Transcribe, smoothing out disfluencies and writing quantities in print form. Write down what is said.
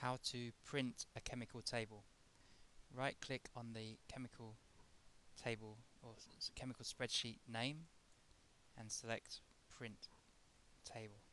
how to print a chemical table. Right click on the chemical table or chemical spreadsheet name and select print table.